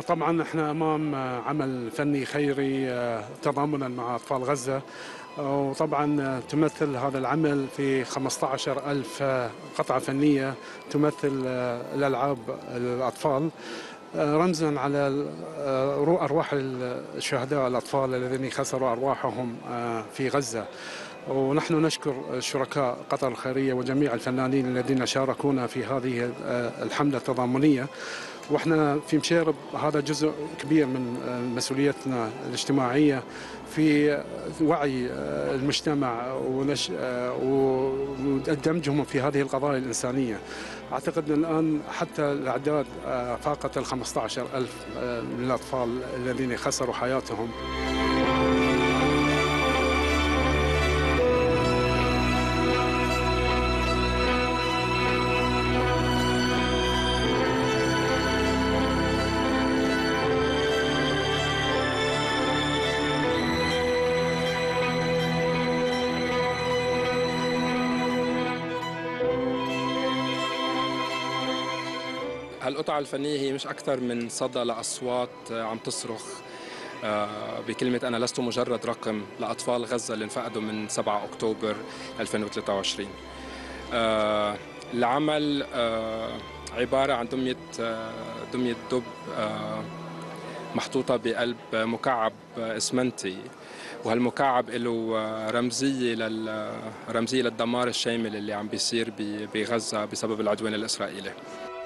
طبعا احنا امام عمل فني خيري تضامنا مع اطفال غزه. وطبعا تمثل هذا العمل في 15,000 قطعه فنيه تمثل الالعاب الاطفال، رمزا على ارواح الشهداء الاطفال الذين خسروا ارواحهم في غزه. ونحن نشكر الشركاء قطر الخيرية وجميع الفنانين الذين شاركونا في هذه الحملة التضامنية. واحنا في مشيرب هذا جزء كبير من مسؤوليتنا الاجتماعية في وعي المجتمع ودمجهم في هذه القضايا الإنسانية. أعتقد أن الآن حتى الأعداد فاقت 15,000 من الأطفال الذين خسروا حياتهم. هالقطعة الفنية هي مش أكثر من صدى لأصوات عم تصرخ بكلمة أنا لست مجرد رقم لأطفال غزة اللي انفقدوا من 7 أكتوبر 2023. العمل عبارة عن دمية دب محطوطة بقلب مكعب إسمنتي، وهالمكعب له رمزية للدمار الشامل اللي عم بيصير بغزة بسبب العدوان الإسرائيلي.